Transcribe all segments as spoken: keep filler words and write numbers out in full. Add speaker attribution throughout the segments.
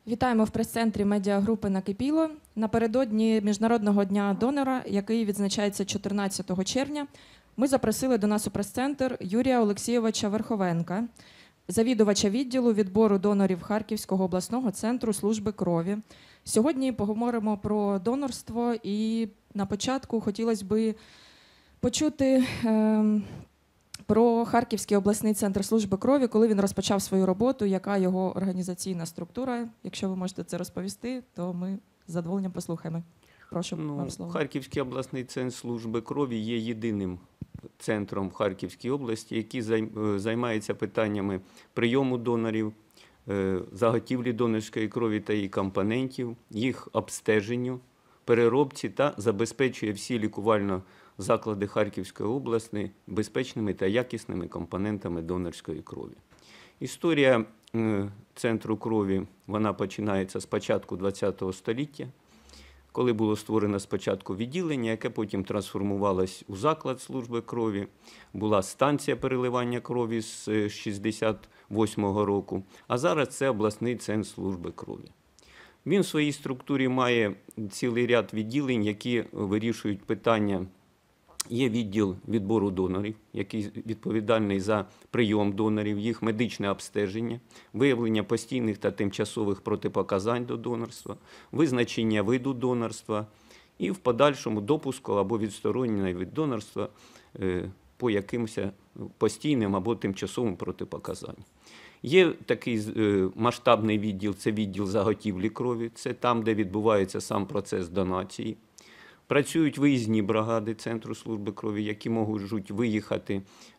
Speaker 1: Вітаємо в прес-центрі медіагрупи «Накипіло». Напередодні Міжнародного дня донора, який відзначається чотирнадцятого червня, ми запросили до нас у прес-центр Юрія Олексійовича Верховенка, завідувача відділу відбору донорів Харківського обласного центру служби крові. Сьогодні поговоримо про донорство, і на початку хотілося б почути е, про Харківський обласний центр служби крові, коли він розпочав свою роботу, яка його організаційна структура. Якщо ви можете це розповісти, то ми з задоволенням послухаємо. Прошу,
Speaker 2: ну,
Speaker 1: вам слово.
Speaker 2: Харківський обласний центр служби крові є єдиним центром в Харківській області, який займається питаннями прийому донорів, заготівлі донорської крові та її компонентів, їх обстеженню, переробці та забезпечує всі лікувально заклади Харківської області безпечними та якісними компонентами донорської крові. Історія центру крові вона починається з початку ХХ століття, коли було створено спочатку відділення, яке потім трансформувалось у заклад служби крові. Була станція переливання крові з шістдесят восьмого року, а зараз це обласний центр служби крові. Він в своїй структурі має цілий ряд відділень, які вирішують питання. Є відділ відбору донорів, який відповідальний за прийом донорів, їх медичне обстеження, виявлення постійних та тимчасових протипоказань до донорства, визначення виду донорства і в подальшому допуску або відсторонення від донорства по якимось постійним або тимчасовим протипоказанням. Є такий масштабний відділ, це відділ заготівлі крові, це там, де відбувається сам процес донації. Працюють виїзні бригади Центру служби крові, які можуть виїхати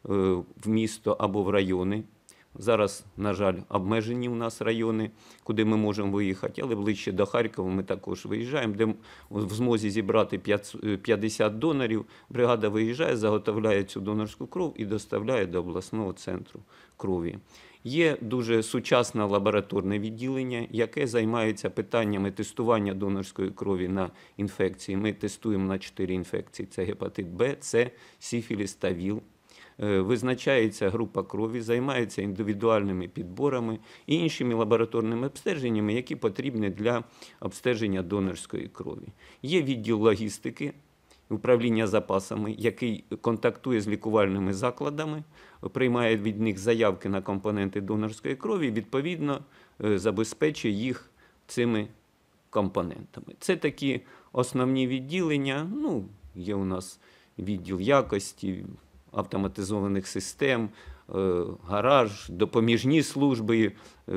Speaker 2: в місто або в райони. Зараз, на жаль, обмежені у нас райони, куди ми можемо виїхати, але ближче до Харкова ми також виїжджаємо, де в змозі зібрати п'ятдесят донорів. Бригада виїжджає, заготовляє цю донорську кров і доставляє до обласного центру крові. Є дуже сучасне лабораторне відділення, яке займається питаннями тестування донорської крові на інфекції. Ми тестуємо на чотири інфекції – це гепатит Б, С, сифіліс та ВІЛ. Визначається група крові, займається індивідуальними підборами і іншими лабораторними обстеженнями, які потрібні для обстеження донорської крові. Є відділ логістики, управління запасами, який контактує з лікувальними закладами, приймає від них заявки на компоненти донорської крові, відповідно забезпечує їх цими компонентами. Це такі основні відділення. Ну, є у нас відділ якості, автоматизованих систем, гараж, допоміжні служби,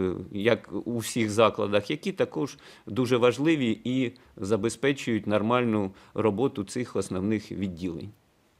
Speaker 2: як у всіх закладах, які також дуже важливі і забезпечують нормальну роботу цих основних відділень.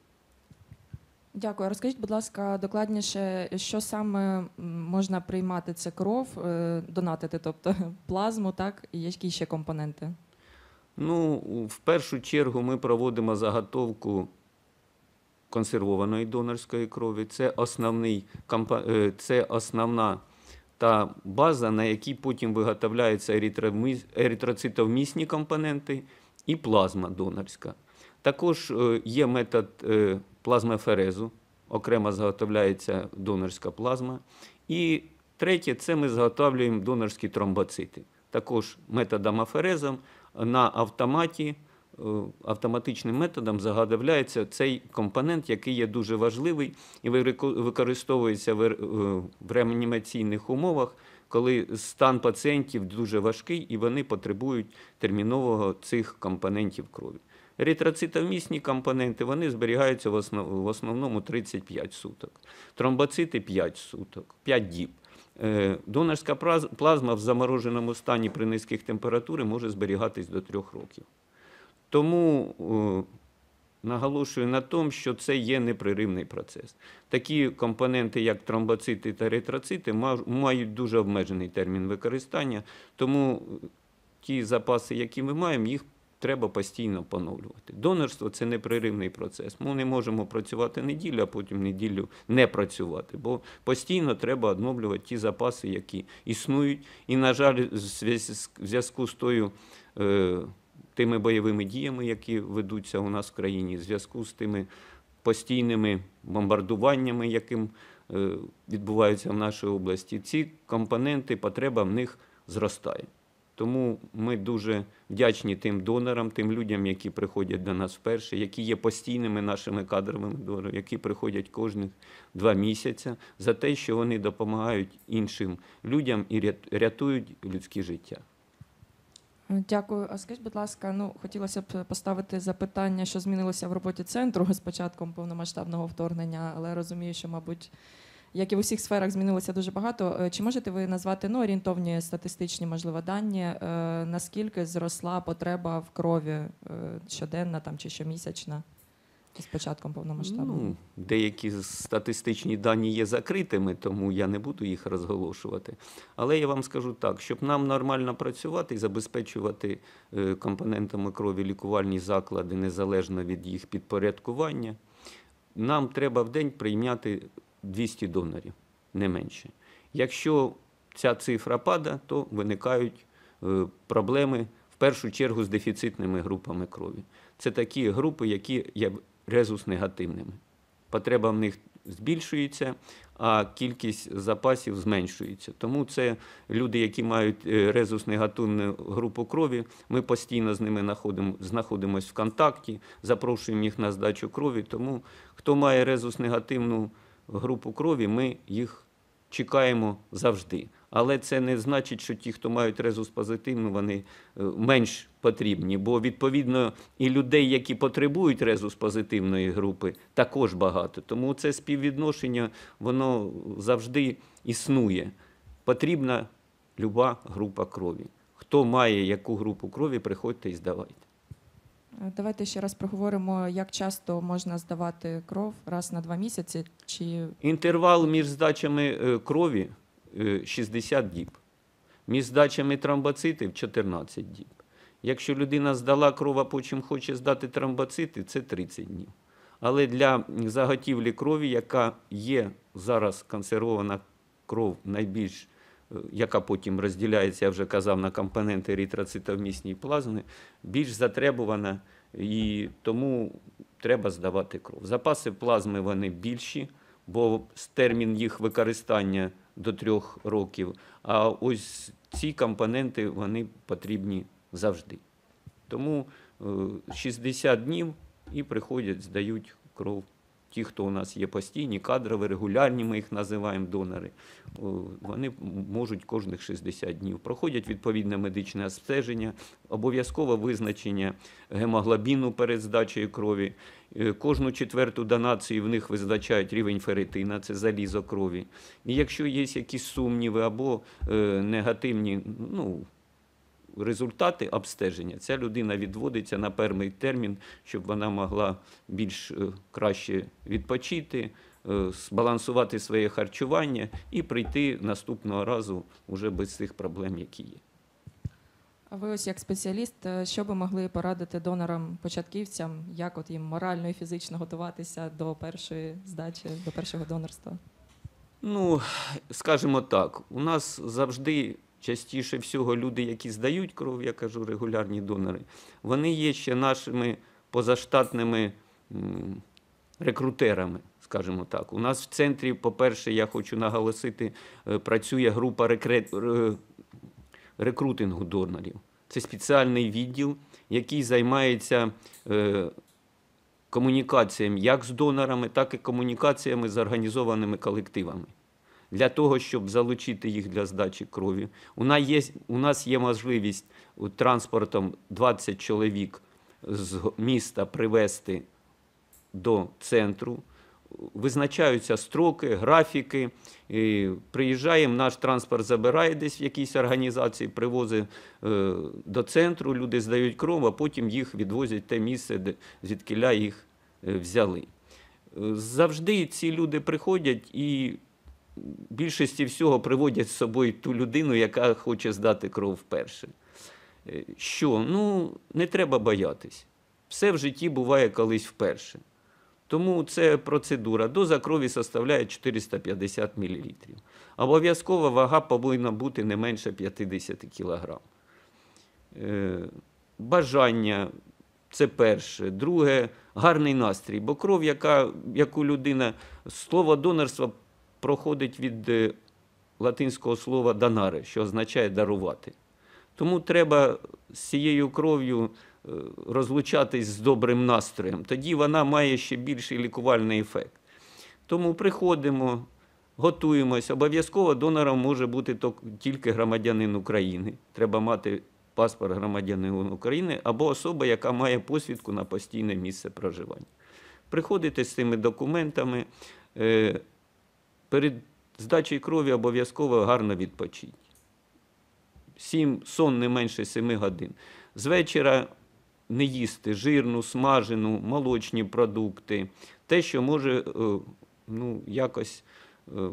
Speaker 1: Дякую. Розкажіть, будь ласка, докладніше, що саме можна приймати? Це кров, донатити, тобто плазму, так? І які ще компоненти?
Speaker 2: Ну, в першу чергу ми проводимо заготовку консервованої донорської крові. Це, основний, це основна та база, на якій потім виготовляються еритроцитовмісні компоненти і плазма донорська. Також є метод плазмоферезу, окремо заготовляється донорська плазма. І третє – це ми заготовлюємо донорські тромбоцити. Також методом аферезом на автоматі, автоматичним методом заготовляється цей компонент, який є дуже важливий і використовується в реанімаційних умовах, коли стан пацієнтів дуже важкий і вони потребують термінового цих компонентів крові. Еритроцитовмісні компоненти, вони зберігаються в, основ, в основному тридцять п'ять суток. Тромбоцити – п'ять суток, п'ять діб. Донорська плазма в замороженому стані при низьких температурах може зберігатись до трьох років. Тому о, наголошую на тому, що це є непреривний процес. Такі компоненти, як тромбоцити та еритроцити, мають дуже обмежений термін використання, тому ті запаси, які ми маємо, їх треба постійно поновлювати. Донорство – це непреривний процес. Ми не можемо працювати неділю, а потім неділю не працювати, бо постійно треба оновлювати ті запаси, які існують. І, на жаль, в зв'язку з тою е, тими бойовими діями, які ведуться у нас в країні, в зв'язку з тими постійними бомбардуваннями, яким відбуваються в нашій області, ці компоненти, потреба в них зростає. Тому ми дуже вдячні тим донорам, тим людям, які приходять до нас вперше, які є постійними нашими кадровими донорами, які приходять кожних два місяці, за те, що вони допомагають іншим людям і рят- рятують людське життя.
Speaker 1: Дякую. А скажіть, будь ласка, ну хотілося б поставити запитання, що змінилося в роботі центру з початком повномасштабного вторгнення, але розумію, що, мабуть, як і в усіх сферах змінилося дуже багато. Е, Чи можете ви назвати ну, орієнтовні статистичні, можливо, дані, е, наскільки зросла потреба в крові е, щоденна там, чи щомісячна з початком повномасштабного?
Speaker 2: Ну, деякі статистичні дані є закритими, тому я не буду їх розголошувати. Але я вам скажу так, щоб нам нормально працювати і забезпечувати е, компонентами крові лікувальні заклади незалежно від їх підпорядкування, нам треба в день прийняти двісті донорів, не менше. Якщо ця цифра падає, то виникають е, проблеми в першу чергу з дефіцитними групами крові. Це такі групи, які є резус-негативними. Потреба в них збільшується, а кількість запасів зменшується. Тому це люди, які мають е, резус-негативну групу крові, ми постійно з ними знаходимо, знаходимося в контакті, запрошуємо їх на здачу крові. Тому хто має резус-негативну групу крові, ми їх чекаємо завжди. Але це не значить, що ті, хто мають резус позитивну, вони е, менш потрібні. Бо, відповідно, і людей, які потребують резус позитивної групи, також багато. Тому це співвідношення, воно завжди існує. Потрібна люба група крові. Хто має яку групу крові, приходьте і здавайте.
Speaker 1: Е, Давайте ще раз проговоримо, як часто можна здавати кров, раз на два місяці, чи
Speaker 2: Інтервал між здачами е, крові е, шістдесят діб, між здачами тромбоцитів чотирнадцять діб. Якщо людина здала кров, а потім хоче здати тромбоцити, це тридцять днів. Але для заготівлі крові, яка є зараз консервована кров найбільш, е, яка потім розділяється, я вже казав, на компоненти еритроцитовмісні плазми, більш затребувана, і тому треба здавати кров. Запаси плазми вони більші, бо термін їх використання до трьох років, а ось ці компоненти вони потрібні завжди. Тому е, шістдесят днів і приходять, здають кров. Ті, хто у нас є постійні, кадрові, регулярні, ми їх називаємо донори, о, вони можуть кожних шістдесят днів. Проходять відповідне медичне обстеження, обов'язкове визначення гемоглобіну перед здачею крові. Е, Кожну четверту донацію в них визначають рівень ферритина, це залізо крові. І якщо є якісь сумніви або е, негативні, ну, результати обстеження, ця людина відводиться на певний термін, щоб вона могла більш е, краще відпочити, е, збалансувати своє харчування і прийти наступного разу вже без цих проблем, які є.
Speaker 1: А ви ось як спеціаліст, е, що би могли порадити донорам-початківцям, як от їм морально і фізично готуватися до першої здачі, до першого донорства?
Speaker 2: Ну, скажімо так, у нас завжди частіше всього люди, які здають кров, я кажу, регулярні донори, вони є ще нашими позаштатними м, рекрутерами, скажімо так. У нас в центрі, по-перше, я хочу наголосити, е, працює група рекре- ре- рекрутингу донорів. Це спеціальний відділ, який займається е, комунікаціями як з донорами, так і комунікаціями з організованими колективами. Для того, щоб залучити їх для здачі крові. У нас є, у нас є можливість е, транспортом двадцять чоловік з міста привезти до центру. Визначаються строки, графіки. І приїжджаємо, наш транспорт забирає десь в якійсь організації, привозить е, до центру, люди здають кров, а потім їх відвозять в те місце, де, звідкіля їх е, взяли. Е, Завжди ці люди приходять і більшості всього приводять з собою ту людину, яка хоче здати кров вперше. Е, Що? Ну, не треба боятись. Все в житті буває колись вперше. Тому це процедура. Доза крові составляє чотириста п'ятдесят мілілітрів. Обов'язкова вага повинна бути не менше п'ятдесят кілограм. Е, Бажання – це перше. Друге – гарний настрій. Бо кров, яка, яку людина... Слово донорство проходить від е, латинського слова «данаре», що означає «дарувати». Тому треба з цією кров'ю е, розлучатись з добрим настроєм. Тоді вона має ще більший лікувальний ефект. Тому приходимо, готуємось. Обов'язково донором може бути тільки громадянин України. Треба мати паспорт громадянина України або особа, яка має посвідку на постійне місце проживання. Приходите з цими документами, е, перед здачею крові обов'язково гарно відпочити. Сім, сон не менше семи годин. З вечора не їсти жирну, смажену, молочні продукти, те, що може е, ну, якось е,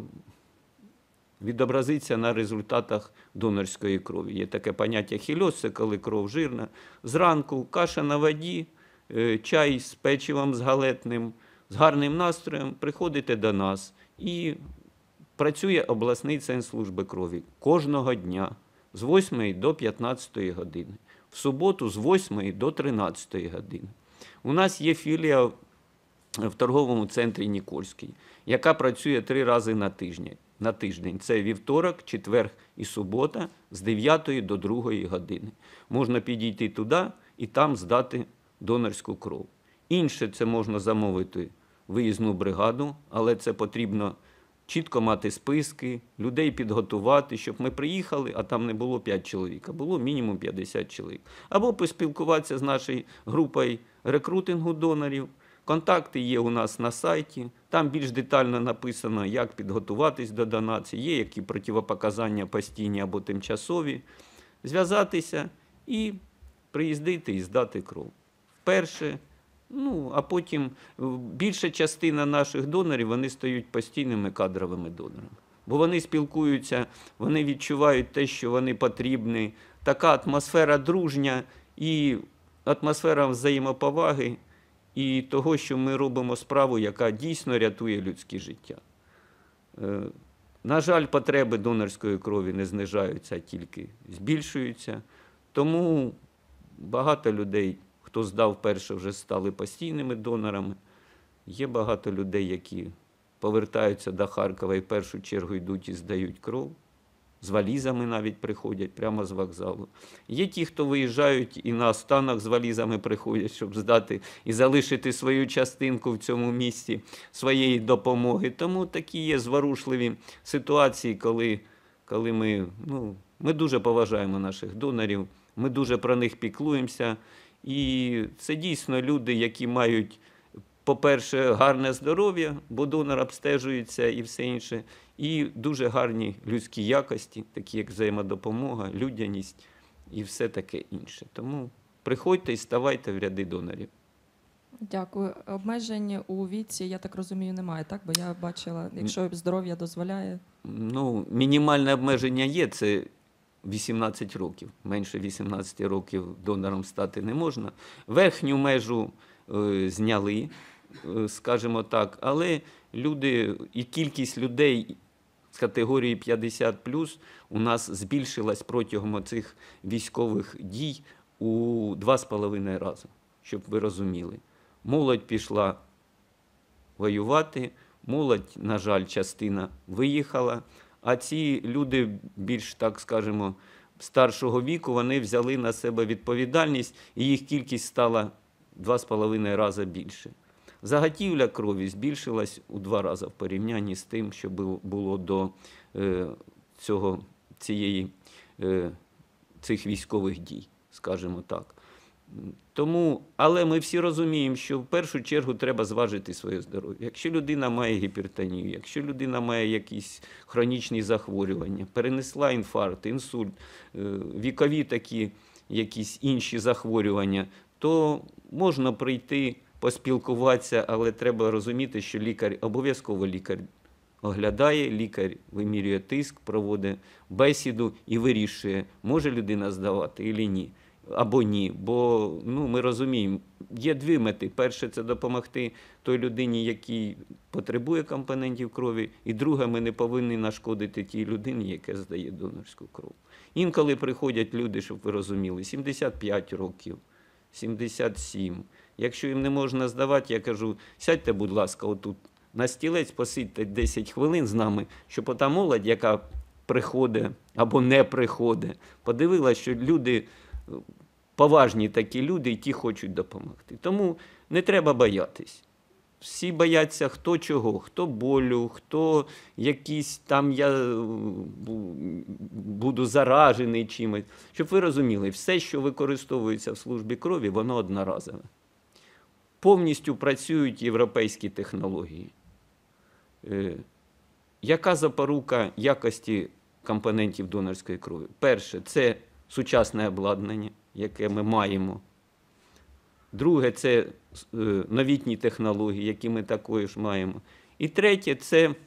Speaker 2: відобразиться на результатах донорської крові. Є таке поняття хільоз, це коли кров жирна. Зранку каша на воді, е, чай з печивом, з галетним, з гарним настроєм, приходите до нас і працює обласний центр служби крові кожного дня з восьмої до п'ятнадцятої години. В суботу з восьмої до тринадцятої години. У нас є філія в торговому центрі Нікольський, яка працює три рази на тиждень. На тиждень. Це вівторок, четвер і субота з дев'ятої до другої години. Можна підійти туди і там здати донорську кров. Інше це можна замовити виїзну бригаду, але це потрібно чітко мати списки, людей підготувати, щоб ми приїхали, а там не було п'ять чоловік, а було мінімум п'ятдесят чоловік. Або поспілкуватися з нашою групою рекрутингу донорів. Контакти є у нас на сайті, там більш детально написано, як підготуватись до донації, є які противопоказання постійні або тимчасові. Зв'язатися і приїздити і здати кров. Вперше, ну, а потім більша частина наших донорів, вони стають постійними кадровими донорами. Бо вони спілкуються, вони відчувають те, що вони потрібні. Така атмосфера дружня і атмосфера взаємоповаги, і того, що ми робимо справу, яка дійсно рятує людське життя. Е, на жаль, потреби донорської крові не знижаються, а тільки збільшуються. Тому багато людей, хто здав перше, вже стали постійними донорами. Є багато людей, які повертаються до Харкова і в першу чергу йдуть і здають кров. З валізами навіть приходять прямо з вокзалу. Є ті, хто виїжджають і на останок з валізами приходять, щоб здати і залишити свою частинку в цьому місті своєї допомоги. Тому такі є зворушливі ситуації, коли, коли ми, ну, ми дуже поважаємо наших донорів, ми дуже про них піклуємося. І це дійсно люди, які мають, по-перше, гарне здоров'я, бо донор обстежується і все інше, і дуже гарні людські якості, такі як взаємодопомога, людяність і все таке інше. Тому приходьте і ставайте в ряди донорів.
Speaker 1: Дякую. Обмежень у віці, я так розумію, немає, так? Бо я бачила, якщо здоров'я дозволяє.
Speaker 2: Ну, мінімальне обмеження є, це вісімнадцять років. Менше вісімнадцяти років донором стати не можна. Верхню межу е, зняли, е, скажімо так, але люди і кількість людей з категорії п'ятдесят плюс у нас збільшилась протягом цих військових дій у два з половиною рази, щоб ви розуміли. Молодь пішла воювати, молодь, на жаль, частина виїхала, а ці люди більш, так скажемо, старшого віку, вони взяли на себе відповідальність, і їх кількість стала два з половиною рази більше. Заготівля крові збільшилась у два рази в порівнянні з тим, що було до е, цього, цієї, е, цих військових дій, скажімо так. Тому, але ми всі розуміємо, що в першу чергу треба зважити своє здоров'я. Якщо людина має гіпертонію, якщо людина має якісь хронічні захворювання, перенесла інфаркт, інсульт, вікові такі якісь інші захворювання, то можна прийти, поспілкуватися, але треба розуміти, що лікар, обов'язково лікар оглядає, лікар вимірює тиск, проводить бесіду і вирішує, може людина здавати чи ні. Або ні, бо ну, ми розуміємо, є дві мети. Перше – це допомогти той людині, якій потребує компонентів крові, і друге – ми не повинні нашкодити тій людині, яка здає донорську кров. Інколи приходять люди, щоб ви розуміли, сімдесят п'ять років, сімдесят сім. Якщо їм не можна здавати, я кажу, сядьте, будь ласка, отут на стілець, посидьте десять хвилин з нами, щоб ота молодь, яка приходить або не приходить. Подивилася, що люди, поважні такі люди, і ті хочуть допомогти. Тому не треба боятись. Всі бояться хто чого, хто болю, хто якийсь там я буду заражений чимось. Щоб ви розуміли, все, що використовується в службі крові, воно одноразове. Повністю працюють європейські технології. Е, яка запорука якості компонентів донорської крові? Перше, це сучасне обладнання, яке ми маємо. Друге, це новітні технології, які ми також маємо. І третє, це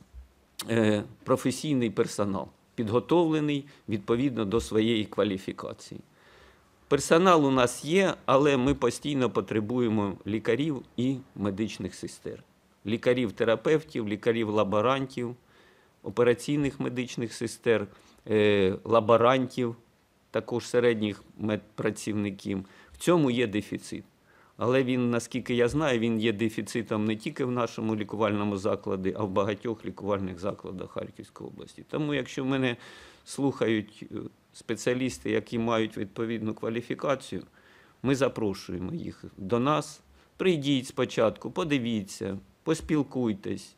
Speaker 2: професійний персонал, підготовлений відповідно до своєї кваліфікації. Персонал у нас є, але ми постійно потребуємо лікарів і медичних сестер. Лікарів-терапевтів, лікарів-лаборантів, операційних медичних сестер, лаборантів, також середніх медпрацівників. В цьому є дефіцит. Але він, наскільки я знаю, він є дефіцитом не тільки в нашому лікувальному закладі, а в багатьох лікувальних закладах Харківської області. Тому якщо мене слухають спеціалісти, які мають відповідну кваліфікацію, ми запрошуємо їх до нас. Прийдіть спочатку, подивіться, поспілкуйтесь.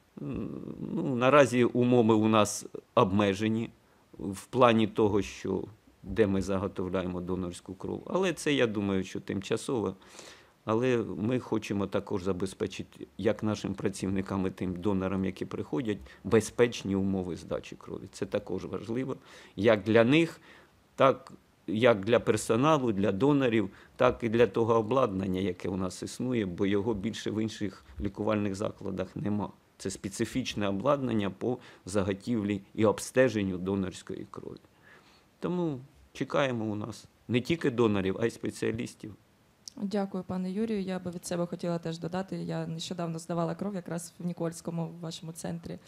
Speaker 2: Ну, наразі умови у нас обмежені в плані того, що де ми заготовляємо донорську кров. Але це, я думаю, що тимчасово. Але ми хочемо також забезпечити як нашим працівникам і тим донорам, які приходять, безпечні умови здачі крові. Це також важливо, як для них, так як для персоналу, для донорів, так і для того обладнання, яке у нас існує, бо його більше в інших лікувальних закладах нема. Це специфічне обладнання по заготівлі і обстеженню донорської крові. Тому чекаємо у нас не тільки донорів, а й спеціалістів.
Speaker 1: Дякую, пане Юрію. Я би від себе хотіла теж додати. Я нещодавно здавала кров якраз в Нікольському, в вашому центрі.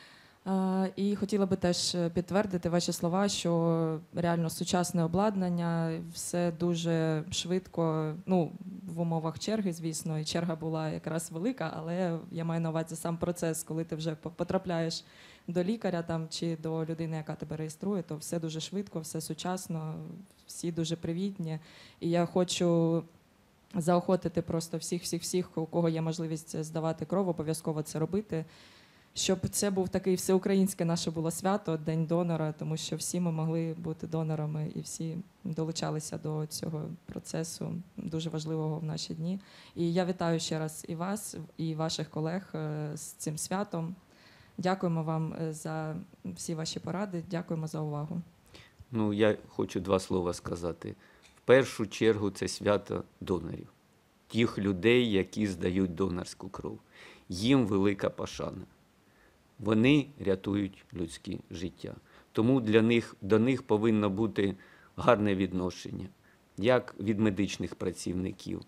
Speaker 1: І хотіла би теж підтвердити ваші слова, що реально сучасне обладнання, все дуже швидко, ну, в умовах черги, звісно, і черга була якраз велика, але я маю на увазі сам процес, коли ти вже потрапляєш до лікаря там, чи до людини, яка тебе реєструє, то все дуже швидко, все сучасно, всі дуже привітні. І я хочу заохотити просто всіх-всіх-всіх, у кого є можливість здавати кров, обов'язково це робити. Щоб це був такий всеукраїнське наше було свято, День донора, тому що всі ми могли бути донорами і всі долучалися до цього процесу, дуже важливого в наші дні. І я вітаю ще раз і вас, і ваших колег з цим святом. Дякуємо вам за всі ваші поради, дякуємо за увагу.
Speaker 2: Ну, я хочу два слова сказати. В першу чергу це свято донорів, тих людей, які здають донорську кров. Їм велика пошана. Вони рятують людське життя. Тому для них, до них повинно бути гарне відношення, як від медичних працівників,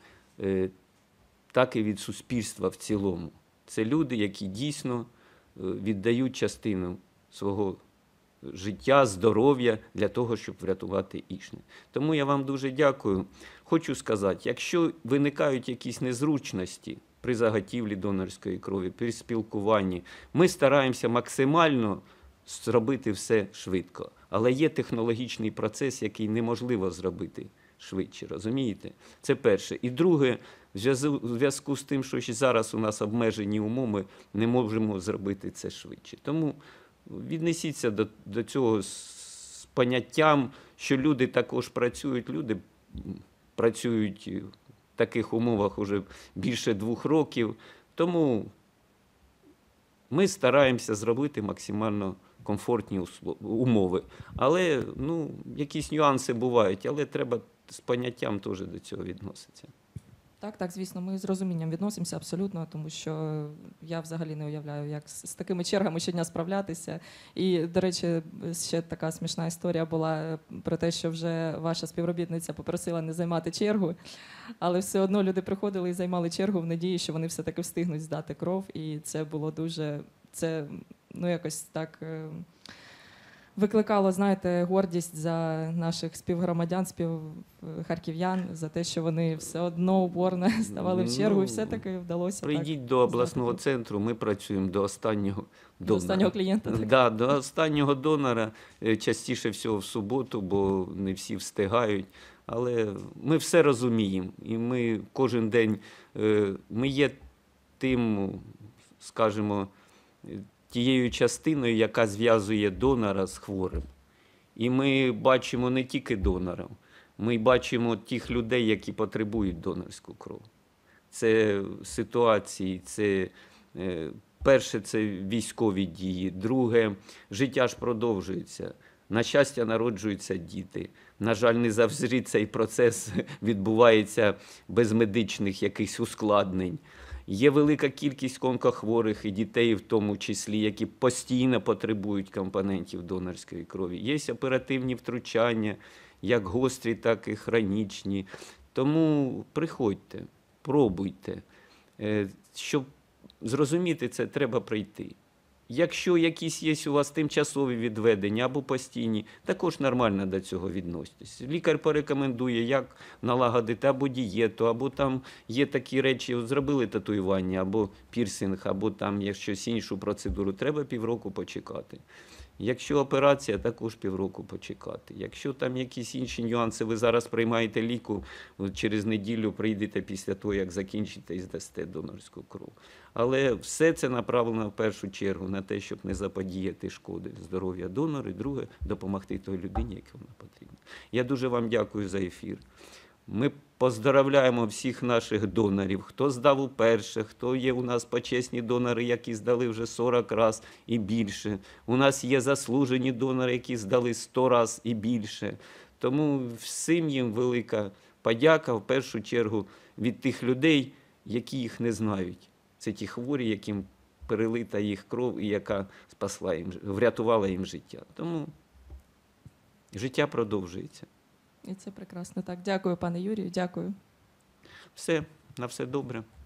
Speaker 2: так і від суспільства в цілому. Це люди, які дійсно віддають частину свого життя, здоров'я для того, щоб врятувати інших. Тому я вам дуже дякую. Хочу сказати, якщо виникають якісь незручності при заготівлі донорської крові, при спілкуванні, ми стараємося максимально зробити все швидко. Але є технологічний процес, який неможливо зробити швидше, розумієте? Це перше. І друге, в зв'язку з тим, що зараз у нас обмежені умови, не можемо зробити це швидше. Тому віднесіться до, до цього з поняттям, що люди також працюють, люди працюють в таких умовах вже більше двох років. Тому ми стараємося зробити максимально комфортні умови. Але ну, якісь нюанси бувають, але треба з поняттям теж до цього відноситися.
Speaker 1: Так, так, звісно, ми з розумінням відносимося абсолютно, тому що я взагалі не уявляю, як з, з такими чергами щодня справлятися. І, до речі, ще така смішна історія була про те, що вже ваша співробітниця попросила не займати чергу, але все одно люди приходили і займали чергу в надії, що вони все-таки встигнуть здати кров, і це було дуже, це, ну, якось так викликало, знаєте, гордість за наших співгромадян, співхарків'ян, за те, що вони все одно упорно ставали в чергу, і
Speaker 2: Ну,
Speaker 1: все-таки вдалося.
Speaker 2: Прийдіть
Speaker 1: так,
Speaker 2: до обласного
Speaker 1: здати.
Speaker 2: центру, ми працюємо до останнього
Speaker 1: До
Speaker 2: донора.
Speaker 1: останнього клієнта. Так.
Speaker 2: Да, до останнього донора, е, частіше всього в суботу, бо не всі встигають. Але ми все розуміємо. І ми кожен день, е, ми є тим, скажімо, е, тією частиною, яка зв'язує донора з хворим. І ми бачимо не тільки донорів, ми бачимо тих людей, які потребують донорську кров. Це ситуації, це е, перше, це військові дії, друге, життя ж продовжується. На щастя, народжуються діти. На жаль, не завжди цей процес відбувається без медичних якихось ускладнень. Є велика кількість онкохворих і дітей, в тому числі, які постійно потребують компонентів донорської крові. Є оперативні втручання, як гострі, так і хронічні. Тому приходьте, пробуйте. Е, Щоб зрозуміти це, треба прийти. Якщо якісь є у вас тимчасові відведення або постійні, також нормально до цього відноситесь. Лікар порекомендує, як налагодити або дієту, або там є такі речі, от зробили татуювання, або пірсинг, або там є щось іншу процедуру, треба півроку почекати. Якщо операція, також півроку почекати. Якщо там якісь інші нюанси, ви зараз приймаєте ліку, от через неділю прийдете після того, як закінчите і здасте донорську кров. Але все це направлено в першу чергу на те, щоб не заподіяти шкоди здоров'я донора, і друге, допомогти той людині, якій вона потрібна. Я дуже вам дякую за ефір. Ми поздоровляємо всіх наших донорів, хто здав уперше, хто є у нас почесні донори, які здали вже сорок разів і більше. У нас є заслужені донори, які здали сто разів і більше. Тому всім їм велика подяка, в першу чергу, від тих людей, які їх не знають. Це ті хворі, яким перелита їх кров і яка спасла їм, врятувала їм життя. Тому життя продовжується.
Speaker 1: І це прекрасно. Так, дякую, пане Юрію, дякую.
Speaker 2: Все, на все добре.